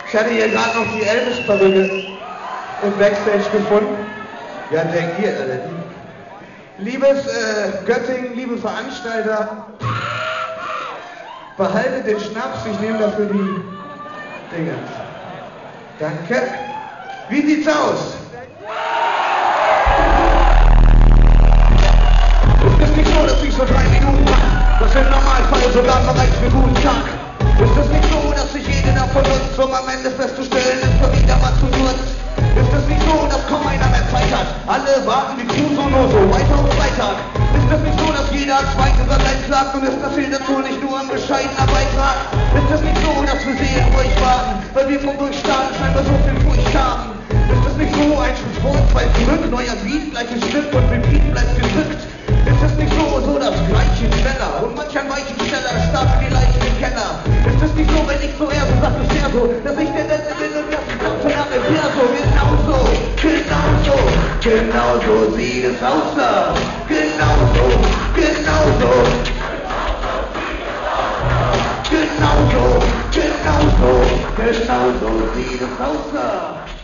Ich hatte hier gerade noch die Elvis-Perücke im Backstage gefunden. Ja, denkt ihr, Alter. Liebes Göttingen, liebe Veranstalter, behaltet den Schnaps, ich nehme dafür die Dinge. Danke. Wie sieht's aus? Ist es nicht so, dass ich so 3 Minuten mach, was im Normalfall sogar bereits für guten Tag? Ist es nicht so, dass sich jede davon nutzt, um am Ende festzustellen, es wird wieder mal zu kurz? Ist es nicht so, dass kaum einer mehr Zeit hat? Alle warten wie Crusoe nur so weiter auf Freitag. Ist es nicht so, dass jeder Zweite über sein klagt und ist das hier dazu nicht nur ein bescheidener Beitrag? Ist es nicht so, dass wir seelenruhig warten, weil wir vom Durchstarten scheinbar so viel Furcht haben? Ist es nicht so, ein Schritt vor, 2 zurück, neuer Beat, gleiches Stück und Repeat bleibt gedrückt? Ist es nicht so das Gleiche schneller und manch ein Weichen schneller starrt die Leichen im Keller? Ist es nicht so, wenn ich so eher so sag, es ja so, dass ich der Letzte bin und das ganze Land im Perso? Genauso sieht es aus da. Genauso sieht es aus da.